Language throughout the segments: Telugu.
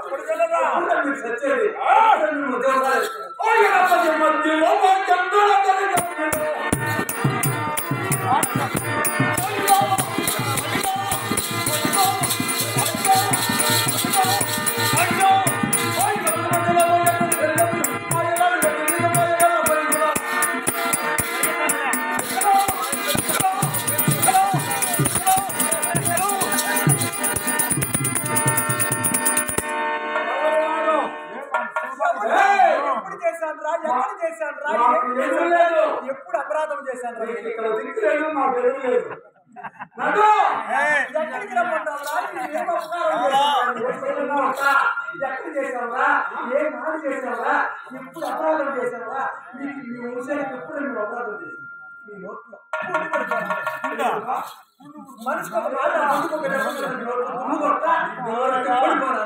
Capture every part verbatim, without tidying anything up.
ఎప్పుడు అపరాధం చేశాను ఇక్కడ దిక్కు లేదు మా పేరు లేదు నడు ఎక్కడికి రమ్మంటావురా ఎక్కడ చేసావురా ఏ మాట చేసావురా ఎప్పుడు అపరాధం చేసావురా మీకు మీ వంశానికి ఎప్పుడు నువ్వు అపరాధం చేసావు మీ నోట్లో మనిషికి ఒక మాట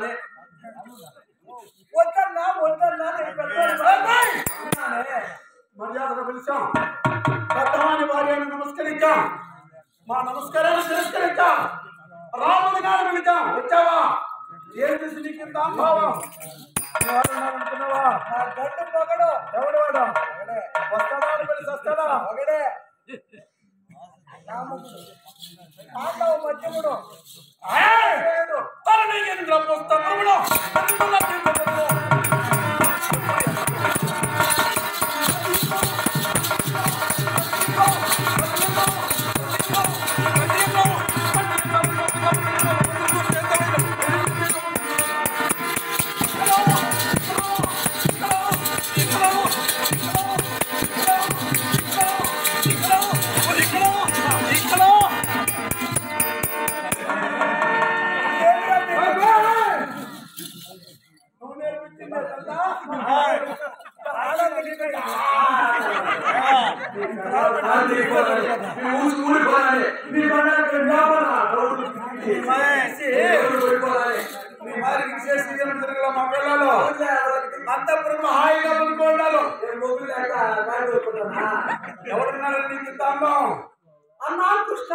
వద్దన్నా వద్దన్నా మర్యాదగా పిలిచాం పెద్దవాని భార్యను నమస్కరించాం మా నమస్కారాన్ని తిరస్కరించాం రాముని గారు పిలిచాం వచ్చావా ఏం చేసి నీకు ఇంత భావం అనుకున్నావా నా గడ్డు పొగడు ఎవడు వాడు వస్తాడా పిలిచి వస్తాడా ఒకడే రాముడు పాండవ మధ్యముడు అంతపురం హాయిగా కొనుక్కోండాలి ఎవరున్నారు నీకు తాంబం అన్నా కృష్ణ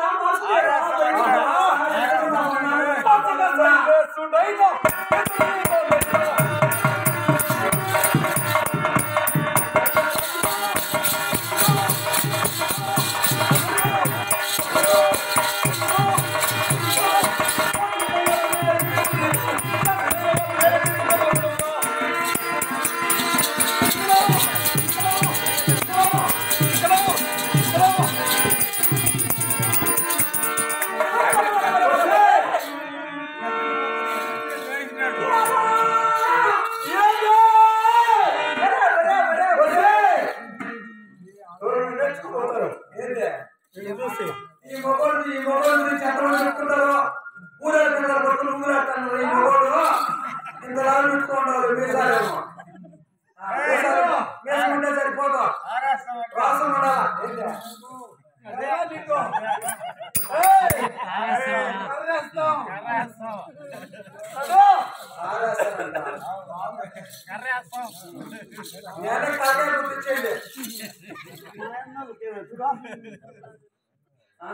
ఈ మొగోడు ఈ మొగోడు చట్టం పెట్టుకుంటారు ఊరేడుకుంటారు బొట్టులు ఊరేడుతున్నారు ఈ మొగోడు ఇంతలాగా పెట్టుకుంటారు మీసాలేమో మేము ఉంటే సరిపోతాం రాసం ఉండాలి నేనే కాకే గుర్తించండి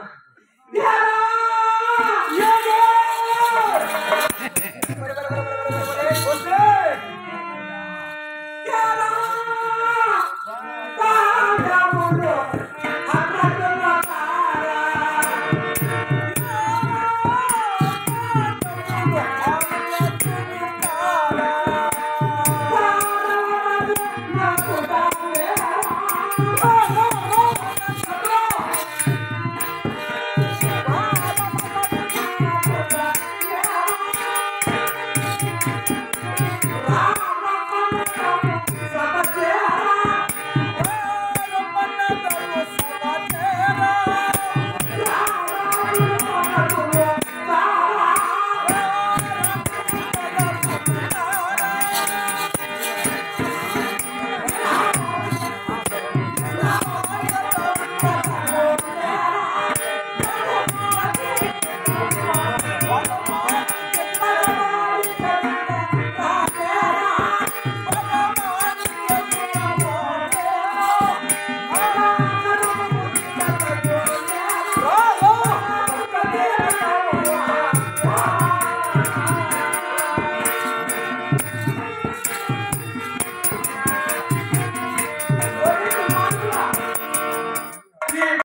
Yeah! Yeah!